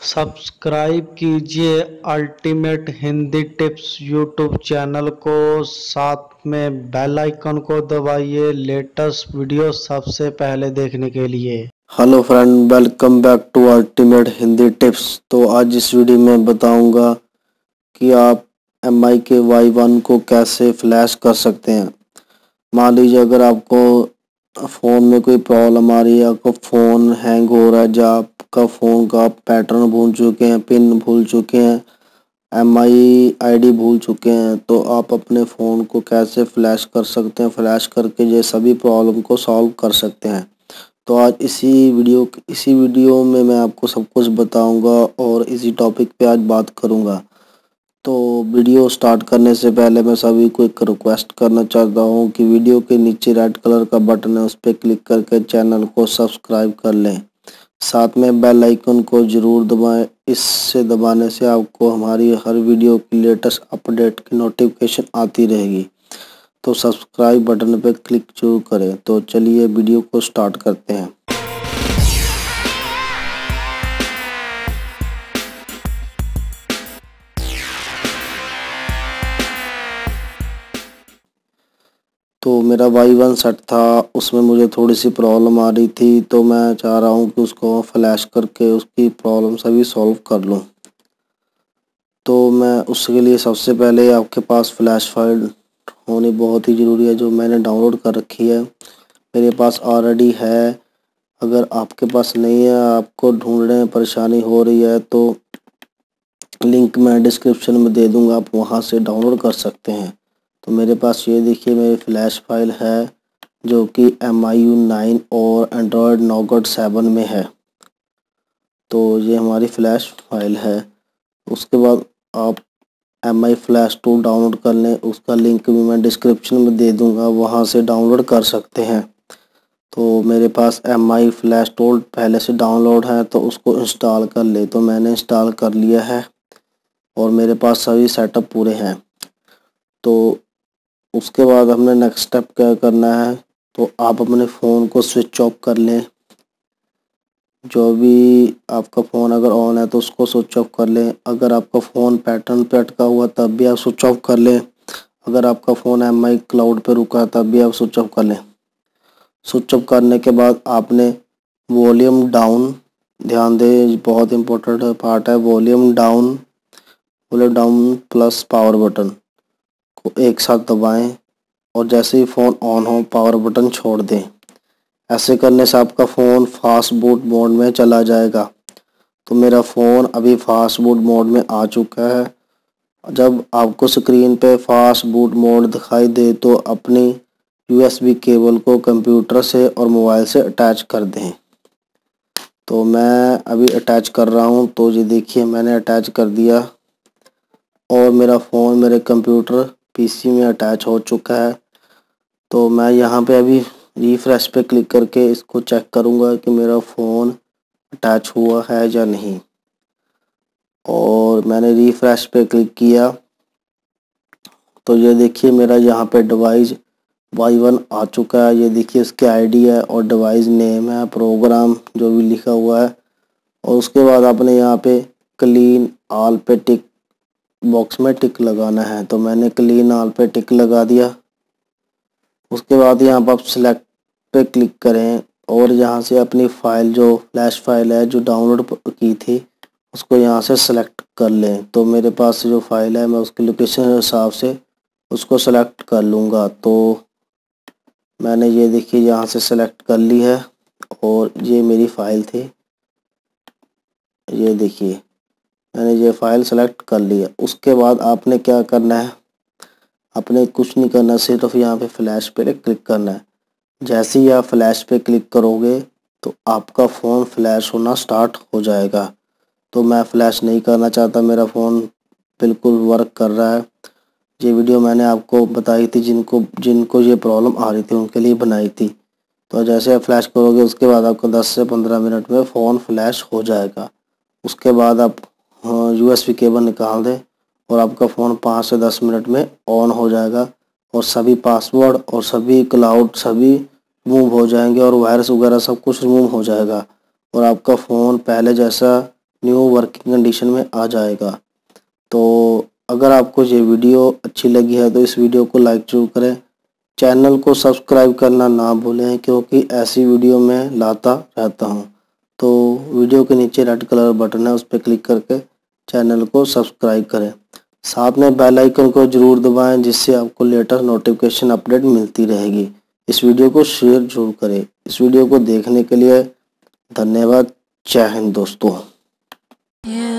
Subscribe कीजिए ultimate Hindi tips YouTube channel को। साथ में बेल आइकन को दबाइए लेटेस्ट वीडियो सबसे पहले देखने के लिए। Hello friend, welcome back to ultimate Hindi tips. तो आज इस वीडियो में बताऊंगा कि आप MI के Y1 को कैसे फ्लैश कर सकते हैं। मान लीजिए अगर आपको फ़ोन में कोई प्रॉब्लम आ रही है, आपका फ़ोन हैंग हो रहा है, या आपका फ़ोन का पैटर्न भूल चुके हैं, पिन भूल चुके हैं, MI ID भूल चुके हैं, तो आप अपने फ़ोन को कैसे फ्लैश कर सकते हैं। फ्लैश करके ये सभी प्रॉब्लम को सॉल्व कर सकते हैं। तो आज इसी वीडियो में मैं आपको सब कुछ बताऊंगा और इसी टॉपिक पे आज बात करूंगा। तो वीडियो स्टार्ट करने से पहले मैं सभी को एक रिक्वेस्ट करना चाहता हूं कि वीडियो के नीचे रेड कलर का बटन है, उस पर क्लिक करके चैनल को सब्सक्राइब कर लें। साथ में बेल आइकन को ज़रूर दबाएं। इससे दबाने से आपको हमारी हर वीडियो की लेटेस्ट अपडेट की नोटिफिकेशन आती रहेगी। तो सब्सक्राइब बटन पर क्लिक जरूर करें। तो चलिए वीडियो को स्टार्ट करते हैं। तो मेरा Y1 सेट था, उसमें मुझे थोड़ी सी प्रॉब्लम आ रही थी, तो मैं चाह रहा हूँ कि उसको फ्लैश करके उसकी प्रॉब्लम सभी सॉल्व कर लूँ। तो मैं उसके लिए सबसे पहले आपके पास फ्लैश फाइल होनी बहुत ही ज़रूरी है, जो मैंने डाउनलोड कर रखी है। मेरे पास ऑलरेडी है। अगर आपके पास नहीं है, आपको ढूंढने में परेशानी हो रही है, तो लिंक मैं डिस्क्रिप्शन में दे दूँगा, आप वहाँ से डाउनलोड कर सकते हैं। तो मेरे पास ये देखिए मेरी फ्लैश फाइल है, जो कि MIU 9 और एंड्रॉयड नोगट 7 में है। तो ये हमारी फ्लैश फाइल है। उसके बाद आप MI फ्लैश टूल डाउनलोड कर लें, उसका लिंक भी मैं डिस्क्रिप्शन में दे दूँगा, वहाँ से डाउनलोड कर सकते हैं। तो मेरे पास MI फ्लैश टूल पहले से डाउनलोड है, तो उसको इंस्टॉल कर ले। तो मैंने इंस्टॉल कर लिया है और मेरे पास सभी सेटअप पूरे हैं। तो उसके बाद हमने नेक्स्ट स्टेप क्या करना है, तो आप अपने फ़ोन को स्विच ऑफ कर लें। जो भी आपका फ़ोन अगर ऑन है तो उसको स्विच ऑफ कर लें। अगर आपका फ़ोन पैटर्न पे अटका हुआ तब भी आप स्विच ऑफ कर लें। अगर आपका फ़ोन MI क्लाउड पे रुका है तब भी आप स्विच ऑफ कर लें। स्विच ऑफ करने के बाद आपने वॉल्यूम डाउन, ध्यान दें बहुत इम्पोर्टेंट पार्ट है, volume down plus power button को एक साथ दबाएं और जैसे ही फ़ोन ऑन हो पावर बटन छोड़ दें। ऐसे करने से आपका फ़ोन फास्ट बूट मोड में चला जाएगा। तो मेरा फ़ोन अभी फास्ट बूट मोड में आ चुका है। जब आपको स्क्रीन पे फास्ट बूट मोड दिखाई दे तो अपनी USB केबल को कंप्यूटर से और मोबाइल से अटैच कर दें। तो मैं अभी अटैच कर रहा हूँ। तो ये देखिए मैंने अटैच कर दिया और मेरा फ़ोन मेरे कंप्यूटर PC में अटैच हो चुका है। तो मैं यहाँ पे अभी रिफ्रेश पे क्लिक करके इसको चेक करूँगा कि मेरा फ़ोन अटैच हुआ है या नहीं। और मैंने रिफ्रेश पे क्लिक किया तो ये देखिए मेरा यहाँ पे डिवाइस Y1 आ चुका है। ये देखिए इसकी ID है और डिवाइस नेम है, प्रोग्राम जो भी लिखा हुआ है। और उसके बाद आपने यहाँ पे क्लीन ऑल पे टिक बॉक्स में टिक लगाना है। तो मैंने क्लीन ऑल पे टिक लगा दिया। उसके बाद यहाँ पर आप सिलेक्ट पे क्लिक करें और यहाँ से अपनी फ़ाइल जो फ्लैश फाइल है जो डाउनलोड की थी उसको यहाँ से सेलेक्ट कर लें। तो मेरे पास जो फाइल है मैं उसकी लोकेशन के हिसाब से उसको सेलेक्ट कर लूँगा। तो मैंने ये देखिए यहाँ से सेलेक्ट कर ली है और ये मेरी फ़ाइल थी। ये देखिए मैंने ये फ़ाइल सेलेक्ट कर ली है। उसके बाद आपने क्या करना है, आपने कुछ नहीं करना, सिर्फ यहाँ पे फ्लैश पे क्लिक करना है। जैसे ही आप फ्लैश पे क्लिक करोगे तो आपका फ़ोन फ्लैश होना स्टार्ट हो जाएगा। तो मैं फ्लैश नहीं करना चाहता, मेरा फ़ोन बिल्कुल वर्क कर रहा है। ये वीडियो मैंने आपको बताई थी, जिनको ये प्रॉब्लम आ रही थी उनके लिए बनाई थी। तो जैसे आप फ्लैश करोगे उसके बाद आपको 10 से 15 मिनट में फ़ोन फ्लैश हो जाएगा। उसके बाद आप USB केबल निकाल दें और आपका फ़ोन 5 से 10 मिनट में ऑन हो जाएगा और सभी पासवर्ड और सभी क्लाउड सभी रिमूव हो जाएंगे और वायरस वगैरह सब कुछ रिमूव हो जाएगा और आपका फ़ोन पहले जैसा न्यू वर्किंग कंडीशन में आ जाएगा। तो अगर आपको ये वीडियो अच्छी लगी है तो इस वीडियो को लाइक जरूर करें, चैनल को सब्सक्राइब करना ना भूलें क्योंकि ऐसी वीडियो मैं लाता रहता हूँ। तो वीडियो के नीचे रेड कलर बटन है, उस पर क्लिक करके चैनल को सब्सक्राइब करें। साथ में बेल आइकन को जरूर दबाएं जिससे आपको लेटेस्ट नोटिफिकेशन अपडेट मिलती रहेगी। इस वीडियो को शेयर जरूर करें। इस वीडियो को देखने के लिए धन्यवाद। जय हिंद दोस्तों।